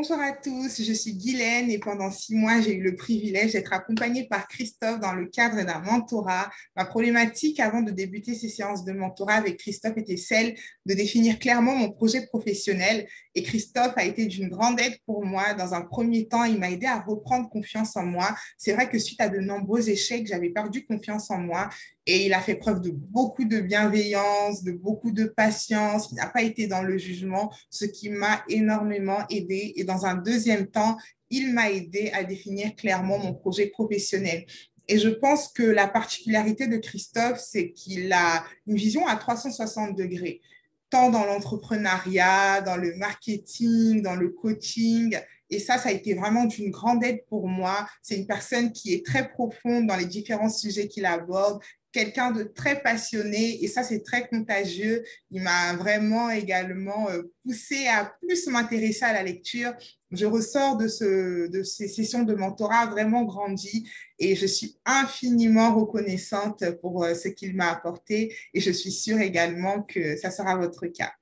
Bonjour à tous, je suis Guylaine et pendant 6 mois, j'ai eu le privilège d'être accompagnée par Christophe dans le cadre d'un mentorat. Ma problématique avant de débuter ces séances de mentorat avec Christophe était celle de définir clairement mon projet professionnel et Christophe a été d'une grande aide pour moi. Dans un premier temps, il m'a aidé à reprendre confiance en moi. C'est vrai que suite à de nombreux échecs, j'avais perdu confiance en moi et il a fait preuve de beaucoup de bienveillance, de beaucoup de patience. Il n'a pas été dans le jugement, ce qui m'a énormément aidé. Et dans un deuxième temps, il m'a aidé à définir clairement mon projet professionnel. Et je pense que la particularité de Christophe, c'est qu'il a une vision à 360 degrés, tant dans l'entrepreneuriat, dans le marketing, dans le coaching. Et ça a été vraiment d'une grande aide pour moi. C'est une personne qui est très profonde dans les différents sujets qu'il aborde, quelqu'un de très passionné et ça, c'est très contagieux. Il m'a vraiment également poussé à plus m'intéresser à la lecture. Je ressors de ces sessions de mentorat vraiment grandi et je suis infiniment reconnaissante pour ce qu'il m'a apporté et je suis sûre également que ça sera votre cas.